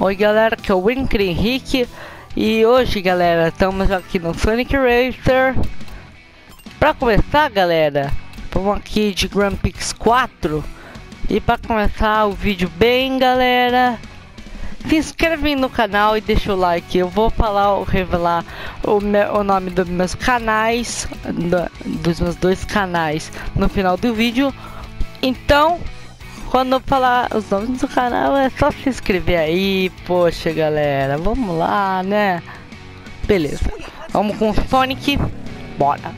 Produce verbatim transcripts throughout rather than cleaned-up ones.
Oi galera, que é o Winker Henrique e hoje galera, estamos aqui no Sonic Racer. Pra começar galera, vamos aqui de Grand Prix quatro. E pra começar o vídeo bem galera, se inscreve no canal e deixa o like. Eu vou falar, revelar o, meu, o nome dos meus canais, do, dos meus dois canais no final do vídeo. Então, quando eu falar os nomes do canal, é só se inscrever aí. Poxa galera, vamos lá, né? Beleza, vamos com o Sonic. Bora.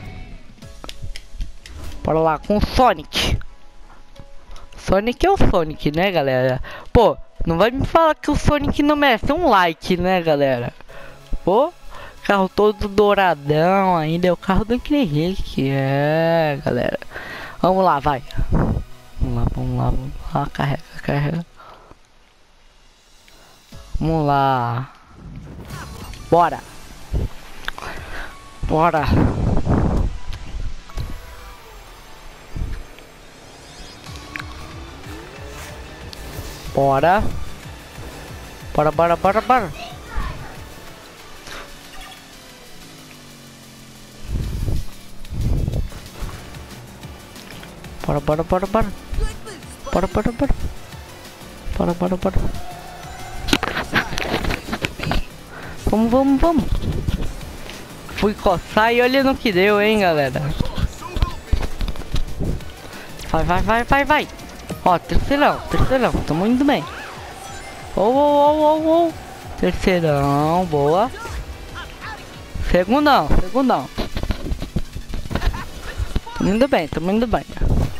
Bora lá com o Sonic. Sonic é o Sonic, né galera? Pô, não vai me falar que o Sonic não merece um like, né galera? Pô, carro todo douradão ainda, é o carro do Henrique. É galera, vamos lá, vai. Vamos lá, vamos lá, vamos lá, carrega, carrega. Vamos lá. Bora. Bora. Bora. Bora, bora, bora, bora. Bora, bora, bora, bora. Bora, bora, bora. Bora, bora, bora. Vamos, vamos, vamos. Fui coçar e olha no que deu, hein, galera. Vai, vai, vai, vai, vai. Ó, terceirão, terceirão. Tamo indo bem. Oh, oh, oh, oh, oh. Terceirão, boa. Segundão, segundão. Tamo indo bem, tamo indo bem.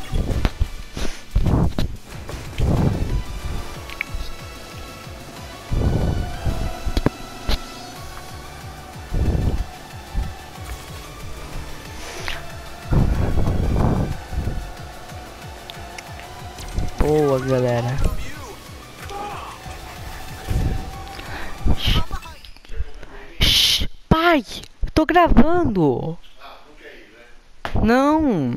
Boa, galera. Shhh, pai, eu tô gravando. Não.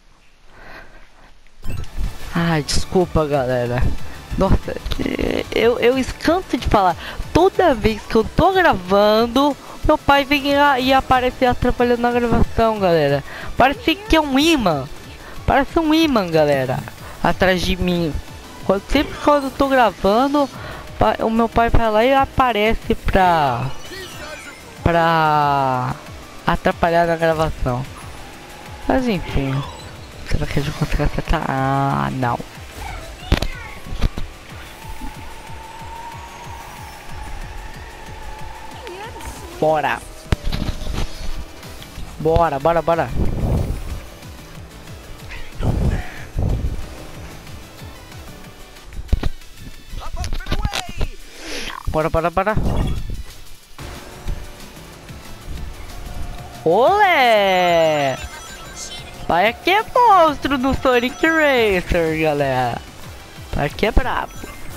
Ai, desculpa, galera. Nossa, eu, eu escanso de falar. Toda vez que eu tô gravando, meu pai vem e aparece atrapalhando na gravação, galera. Parece que é um imã. Parece um imã, galera, atrás de mim. Quando, sempre quando eu tô gravando, o meu pai vai lá e aparece pra pra atrapalhar na gravação. Mas enfim, será que a gente consegue acertar? Ah, não. Bora. Bora, bora, bora. Bora, bora, bora. Olé! Pai aqui é monstro do Sonic Racer, galera. Pai aqui é brabo.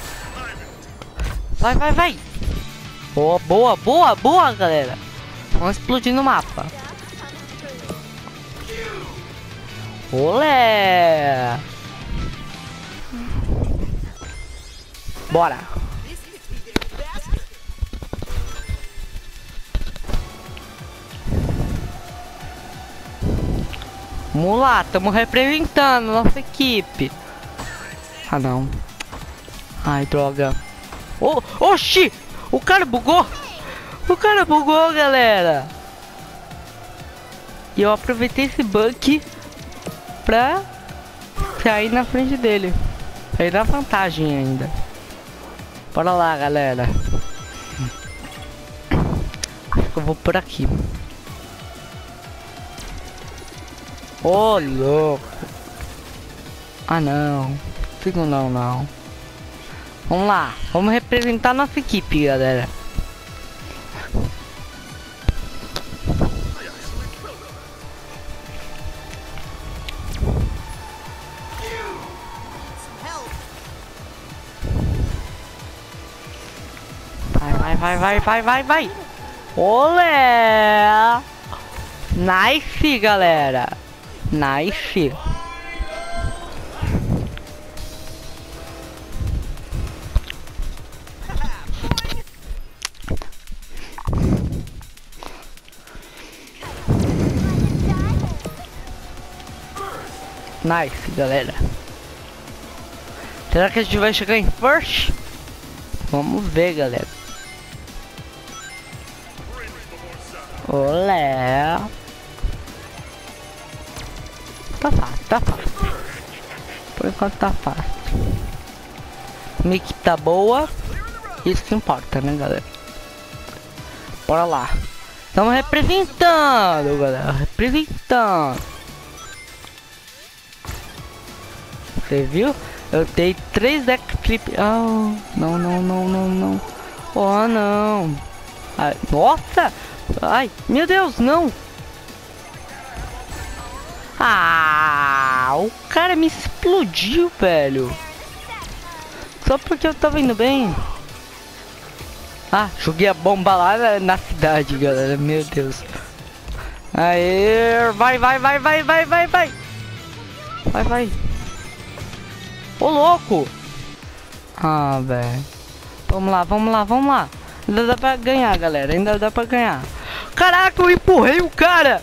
Vai, vai, vai. Boa, boa, boa, boa, galera. Vamos explodir no mapa. Olé! Bora. Vamos lá, estamos representando nossa equipe. Ah não. Ai, droga. Oh, oxi! O cara bugou! O cara bugou, galera! E eu aproveitei esse bug pra sair na frente dele. Sair na vantagem ainda. Bora lá, galera. Acho que eu vou por aqui. Ô, oh, louco. Ah, não. Fico não, não. Vamos lá. Vamos representar nossa equipe, galera. Vai, vai, vai, vai, vai, vai, vai. Olé! Nice, galera. Nice. Nice, galera. Será que a gente vai chegar em first? Vamos ver, galera. Olé. Tá fácil, tá fácil. Por enquanto tá fácil. Minha equipe tá boa. Isso que importa, né, galera? Bora lá. Estamos representando, galera. Representando. Você viu? Eu dei três deck flip. Oh, não, não, não, não, não. Oh, não. Ai, nossa. Ai, meu Deus, não. Ah, o cara me explodiu, velho. Só porque eu tava indo bem. Ah, joguei a bomba lá na, na cidade, galera. Meu Deus. Aê, vai, vai, vai, vai, vai, vai, vai. Vai, vai. Ô, louco. Ah, velho. Vamos lá, vamos lá, vamos lá. Ainda dá pra ganhar, galera. Ainda dá pra ganhar. Caraca, eu empurrei o cara.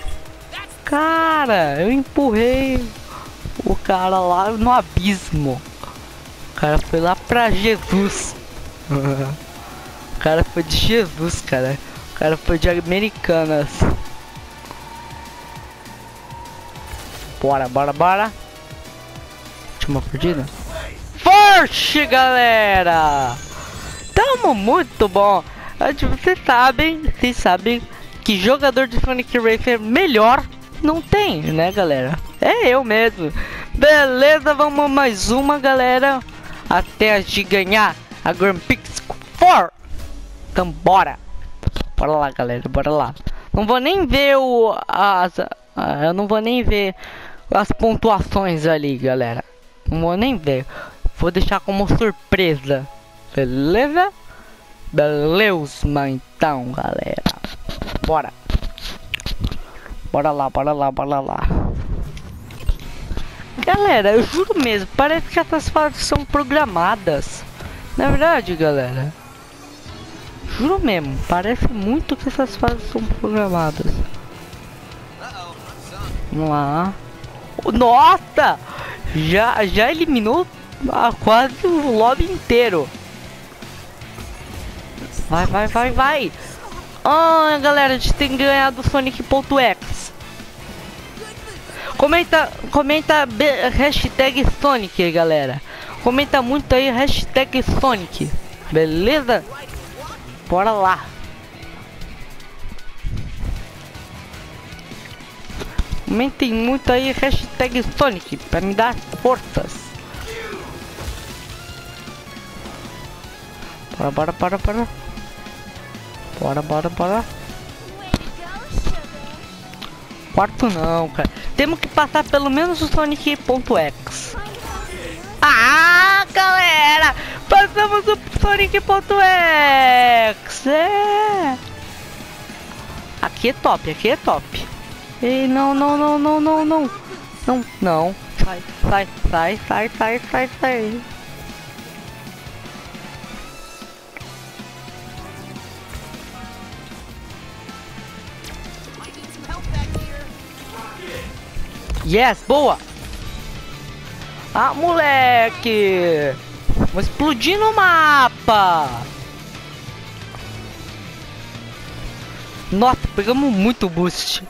Cara, eu empurrei o cara lá no abismo. O cara foi lá pra Jesus. O cara foi de Jesus, cara. O cara foi de Americanas. Bora, bora, bora. Última partida. Forte, galera. Tamo muito bom. Vocês sabem, vocês sabem que jogador de Sonic Racer melhor não tem, né, galera? É eu mesmo. Beleza, vamos mais uma, galera. Até a gente ganhar a Grand Prix quatro. Então bora. Bora lá, galera, bora lá. Não vou nem ver o as, uh, eu não vou nem ver as pontuações ali, galera. Não vou nem ver. Vou deixar como surpresa. Beleza? Beleza, então, galera. Bora. Bora lá, bora lá, bora lá. Galera, eu juro mesmo, parece que essas fases são programadas. Na verdade, galera, juro mesmo, parece muito que essas fases são programadas. Vamos lá. Nossa! Já, já eliminou ah, quase o lobby inteiro. Vai, vai, vai, vai. Ah, galera, a gente tem ganhado Sonic.exe. Comenta, comenta hashtag Sonic, galera. Comenta muito aí, hashtag Sonic. Beleza? Bora lá. Comentem muito aí, hashtag Sonic, pra me dar forças. Bora, bora, bora, bora. Bora, bora, bora. Quarto não, cara. Temos que passar pelo menos o Sonic.exe. Ah, galera! Passamos o Sonic.exe! É. Aqui é top, aqui é top. Ei, não, não, não, não, não, não. Não, não. Sai, sai, sai, sai, sai, sai, sai. Yes, boa! Ah, moleque! Vou explodir no mapa! Nossa, pegamos muito boost.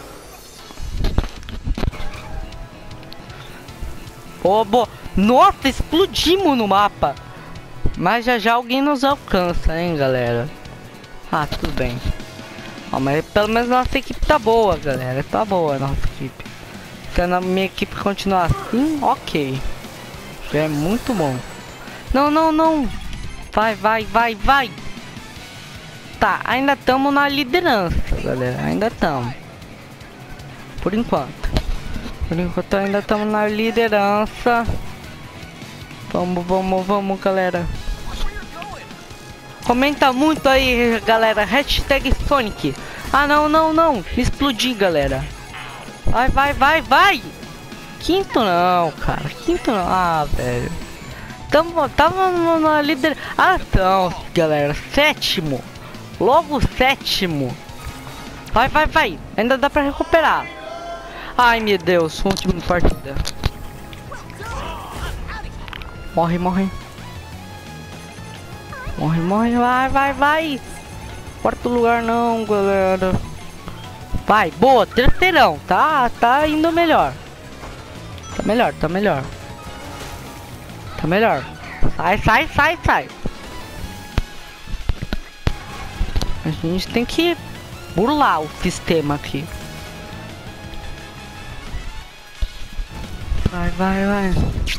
Oh, boa! Nossa, explodimos no mapa! Mas já já alguém nos alcança, hein, galera? Ah, tudo bem. Ah, mas pelo menos nossa equipe tá boa, galera. Tá boa a nossa equipe. Se a minha equipe continuar assim, ok. Já é muito bom. Não, não, não. Vai, vai, vai, vai. Tá, ainda estamos na liderança, galera. Ainda estamos. Por enquanto. Por enquanto ainda estamos na liderança. Vamos, vamos, vamos, galera. Comenta muito aí, galera. Hashtag Sonic. Ah, não, não, não. Explodi, galera. Vai, vai, vai, vai. Quinto não, cara. Quinto não. Ah, velho. Tamo, tamo na líder. Ah, então, galera. Sétimo. Logo sétimo. Vai, vai, vai. Ainda dá pra recuperar. Ai, meu Deus, última partida. Morre, morre. Morre, morre, vai, vai, vai. Quarto lugar não, galera. Vai, boa, terceirão. Tá, tá indo melhor. Tá melhor, tá melhor. Tá melhor. Sai, sai, sai, sai. A gente tem que burlar o sistema aqui. Vai, vai, vai.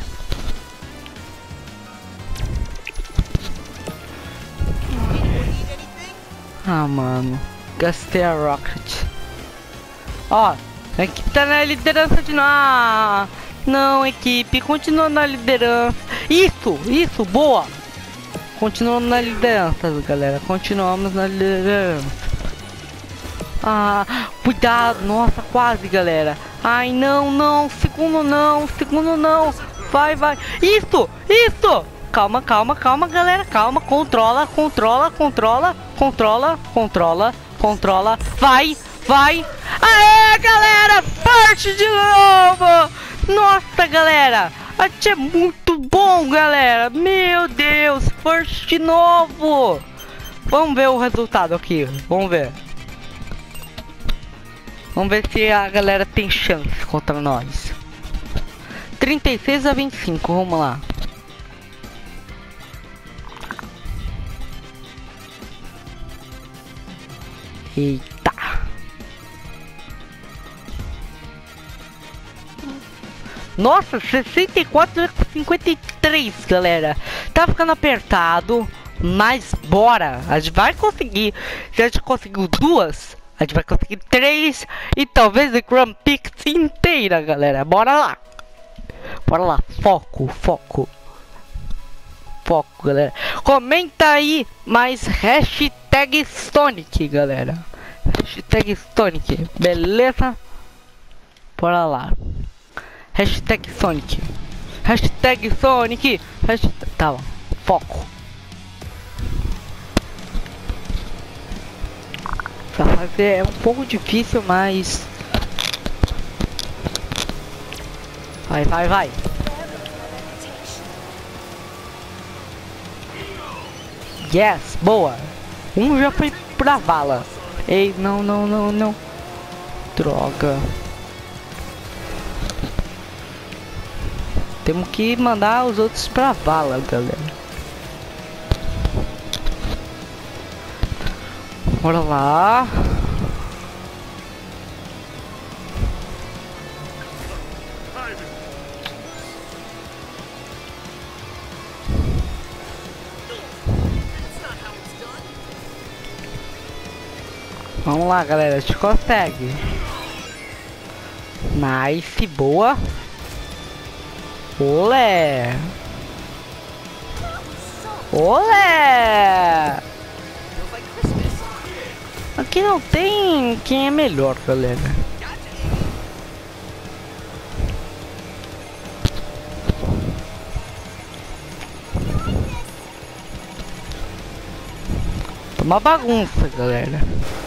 Ah, mano. Gastei a Rocket. Ó, a equipe tá na liderança de nós. Não, equipe, continua na liderança. Isso, isso, boa. Continuamos na liderança, galera. Continuamos na liderança. Ah, cuidado. Nossa, quase, galera. Ai, não, não. Segundo não, segundo não. Vai, vai. Isso, isso. Calma, calma, calma, galera. Calma, controla, controla, controla, controla, controla, controla. Vai, vai. Aê, galera. Parte de novo. Nossa, galera. Até é muito bom, galera. Meu Deus, first de novo. Vamos ver o resultado aqui. Vamos ver. Vamos ver se a galera tem chance contra nós. trinta e seis a vinte e cinco, vamos lá. Eita. Nossa, sessenta e quatro a cinquenta e três, galera. Tá ficando apertado, mas bora. A gente vai conseguir. Se a gente conseguiu duas, a gente vai conseguir três e talvez a Grand Prix inteira, galera. Bora lá. Bora lá. Foco, foco. Foco, galera. Comenta aí mais hashtag Sonic, galera. Hashtag Sonic, beleza? Bora lá. Hashtag Sonic. Hashtag Sonic. Hashtag... Tá bom. Foco. Pra fazer é um pouco difícil, mas... Vai, vai, vai. Yes, boa. Um já foi pra vala. Ei, não, não, não, não. Droga. Temos que mandar os outros pra vala, galera. Bora lá. Vamos lá, galera. A gente consegue. Nice, boa. Olé! Olé! Aqui não tem quem é melhor, galera. Uma bagunça, galera.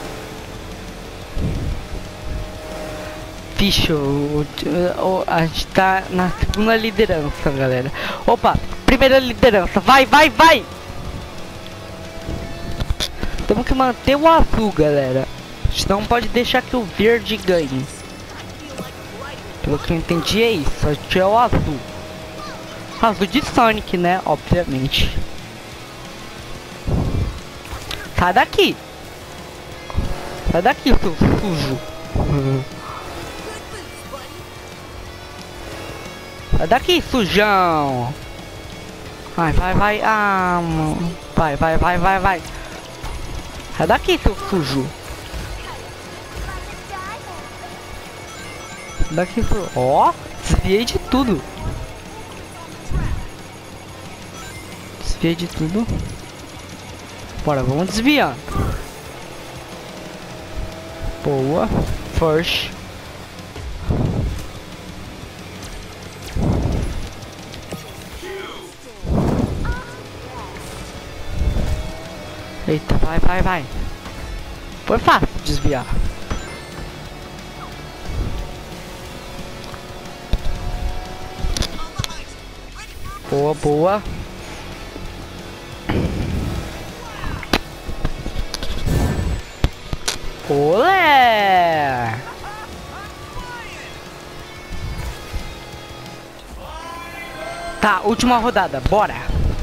Bicho, o, o, a gente tá na segunda liderança, galera. Opa, primeira liderança. Vai, vai, vai! Temos que manter o azul, galera. A gente não pode deixar que o verde ganhe. Pelo que eu entendi é isso. A gente é o azul. Azul de Sonic, né? Obviamente. Sai daqui. Sai daqui, seu sujo. Sai daqui, sujão. Vai, vai, vai. Ah, mano. Vai, vai, vai, vai, vai. Sai daqui, seu sujo. Sai daqui, seu... Ó, desviei de tudo. Desviei de tudo. Bora, vamos desviando. Boa. First. Eita, vai, vai, vai. Foi fácil desviar. Boa, boa. Olé! Tá, última rodada, bora!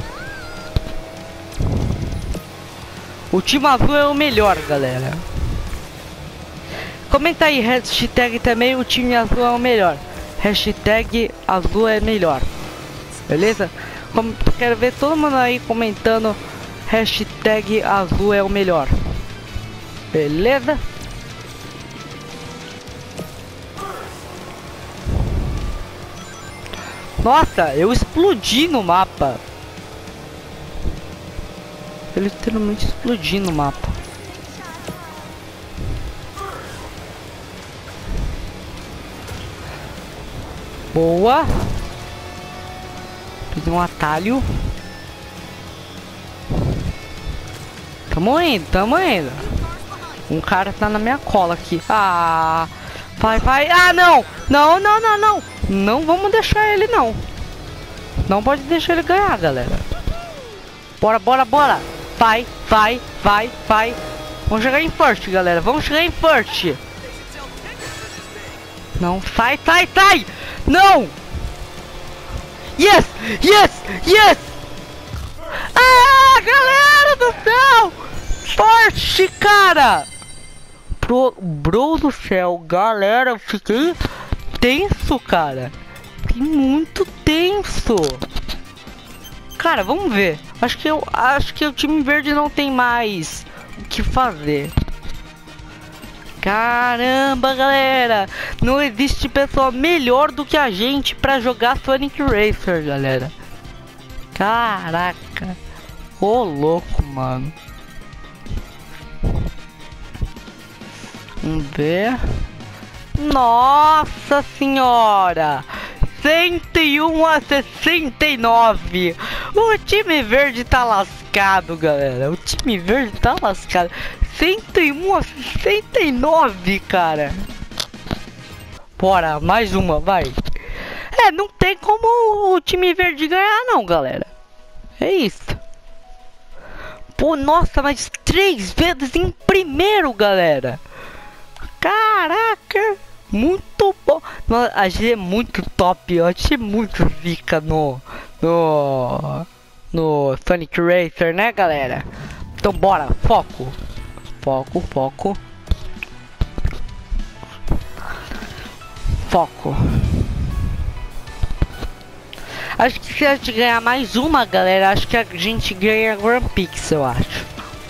O time azul é o melhor, galera. Comenta aí, hashtag também, o time azul é o melhor. Hashtag azul é melhor. Beleza? Como, quero ver todo mundo aí comentando. Hashtag azul é o melhor. Beleza? Nossa, eu explodi no mapa. Eu literalmente explodi no mapa. Boa. Fiz um atalho. Tamo indo, tamo indo. Um cara tá na minha cola aqui. Ah, vai, vai. Ah, não. Não, não, não, não. Não vamos deixar ele, não. Não pode deixar ele ganhar, galera. Bora, bora, bora. Vai, vai, vai, vai. Vamos chegar em first, galera. Vamos chegar em first. Não, sai, sai, sai. Não. Yes, yes, yes. Ah, galera do céu. Forte, cara. Pro, bro do céu, galera. Eu fiquei tenso, cara. Fiquei muito tenso. Cara, vamos ver. Acho que eu acho que o time verde não tem mais o que fazer. Caramba, galera, não existe pessoa melhor do que a gente pra jogar Sonic Racer, galera. Caraca, ô louco, mano. Vamos ver. Nossa senhora, cento e um a sessenta e nove. O time verde tá lascado, galera. O time verde tá lascado. cento e um a sessenta e nove, cara. Bora, mais uma, vai. É, não tem como o time verde ganhar, não, galera. É isso. Pô, nossa, mas três vezes em primeiro, galera. Caraca, muito bom. A gente é muito top, a gente é muito zica no, no, no Sonic Racer, né, galera? Então bora, foco. Foco, foco. Foco. Acho que se a gente ganhar mais uma, galera, acho que a gente ganha Grand Prix, eu acho.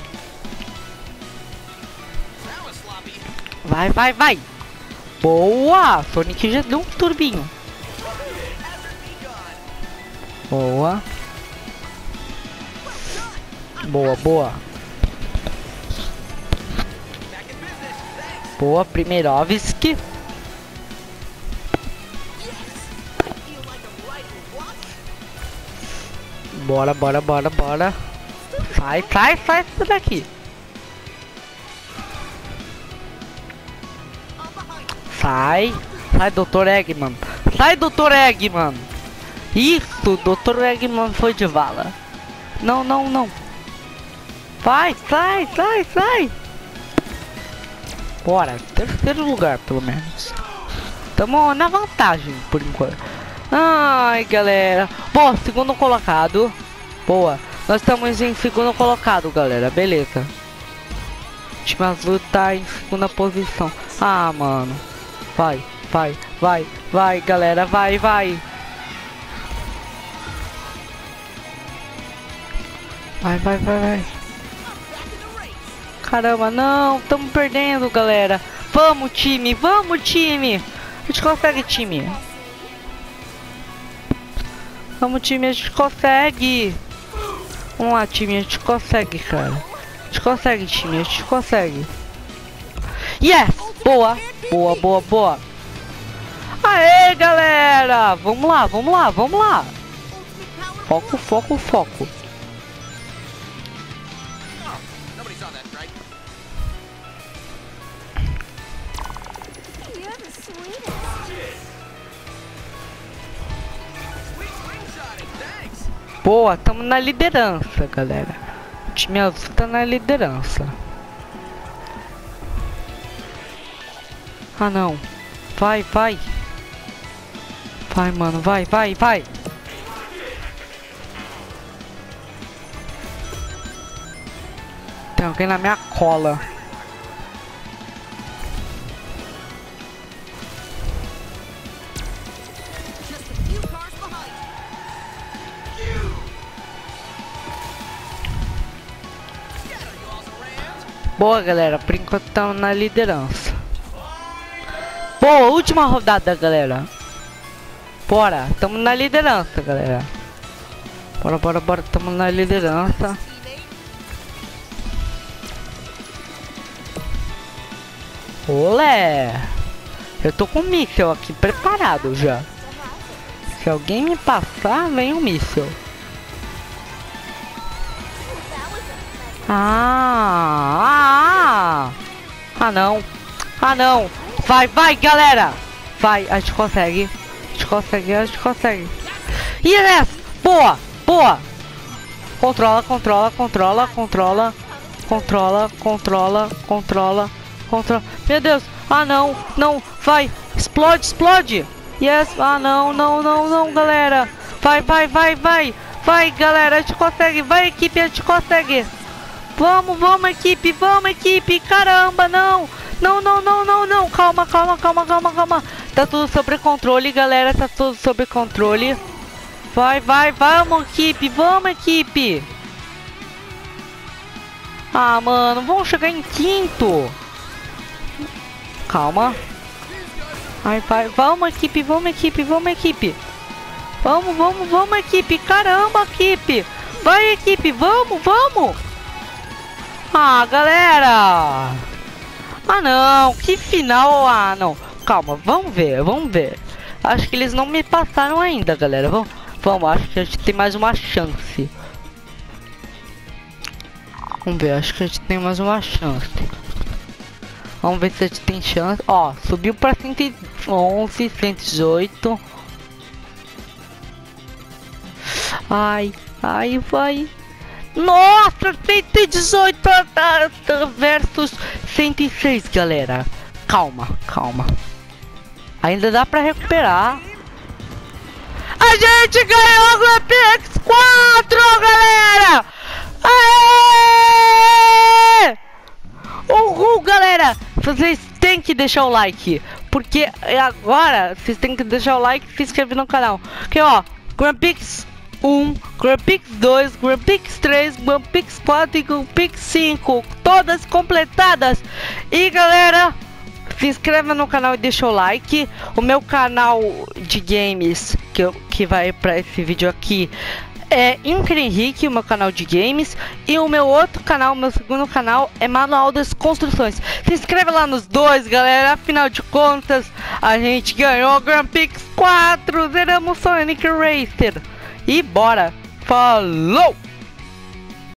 Vai, vai, vai. Boa! Sonic já deu um turbinho. Boa. Boa, boa. Boa, Primeirovski. Bora, bora, bora, bora. Sai, sai, sai daqui. Sai. Sai, doutor Eggman. Sai, doutor Eggman. Isso, doutor Eggman foi de vala. Não, não, não. Vai, sai, sai, sai. Bora, terceiro lugar, pelo menos. Tamo na vantagem, por enquanto. Ai, galera. Bom, segundo colocado. Boa. Nós estamos em segundo colocado, galera. Beleza. O time azul tá em segunda posição. Ah, mano. Vai, vai, vai, vai, galera. Vai, vai. Vai, vai, vai, vai. Caramba, não. Estamos perdendo, galera. Vamos, time. Vamos, time. A gente consegue, time. Vamos, time, a gente consegue. Vamos lá, time, a gente consegue, cara. A gente consegue, time, a gente consegue. Yes! Boa! Boa, boa, boa. Aê, galera! Vamos lá, vamos lá, vamos lá. Foco, foco, foco. Boa, estamos na liderança, galera. O time azul tá na liderança. Ah, não. Vai, vai. Vai, mano. Vai, vai, vai. Tem alguém na minha cola. Boa, galera. Por enquanto estamos na liderança. Boa, última rodada, galera. Bora, estamos na liderança, galera. Bora, bora, bora. Estamos na liderança. Olé! Eu tô com um míssil aqui preparado já. Se alguém me passar, vem um míssil. Ah, ah, ah, não. Ah, não. Vai, vai, galera. Vai, a gente consegue. A gente consegue, a gente consegue. Yes! Boa, boa. Controla, controla, controla, controla. Controla, controla, controla, controla. Meu Deus. Ah, não, não. Vai. Explode, explode. Yes. Ah, não, não, não, não, galera. Vai, vai, vai, vai. Vai, galera, a gente consegue. Vai, equipe, a gente consegue. Vamos, vamos, equipe, vamos, equipe. Caramba, não. Não, não, não, não, não. Calma, calma, calma, calma, calma. Tá tudo sob controle, galera. Tá tudo sob controle. Vai, vai, vamos, equipe. Vamos, equipe. Ah, mano, vamos chegar em quinto. Calma. Vai, vai, vamos, equipe, vamos, equipe, vamos, equipe. Vamos, vamos, vamos, equipe. Caramba, equipe. Vai, equipe, vamos, vamos. Ah, galera. Ah, não. Que final. Ah, não. Calma, vamos ver, vamos ver. Acho que eles não me passaram ainda, galera. Vamos, vamos, acho que a gente tem mais uma chance. Vamos ver, acho que a gente tem mais uma chance. Vamos ver se a gente tem chance. Ó, subiu pra cento e onze, cento e dezoito. Ai, ai, vai. Nossa, cento e dezoito versus cento e seis, galera. Calma, calma. Ainda dá pra recuperar. A gente ganhou o Grand Prix quatro, galera! Aê! Uhul, galera! Vocês têm que deixar o like. Porque agora vocês têm que deixar o like e se inscrever no canal. Aqui, ó, Grand Prix um, Grand Prix dois, Grand Prix três, Grand Prix quatro e Grand Prix cinco, todas completadas. E galera, se inscreva no canal e deixa o like. O meu canal de games que, eu, que vai para esse vídeo aqui é Incri Henrique, o meu canal de games. E o meu outro canal, meu segundo canal, é Manual das Construções. Se inscreve lá nos dois, galera. Afinal de contas, a gente ganhou o Grand Prix quatro, zeramos Sonic Racer. E bora! Falou!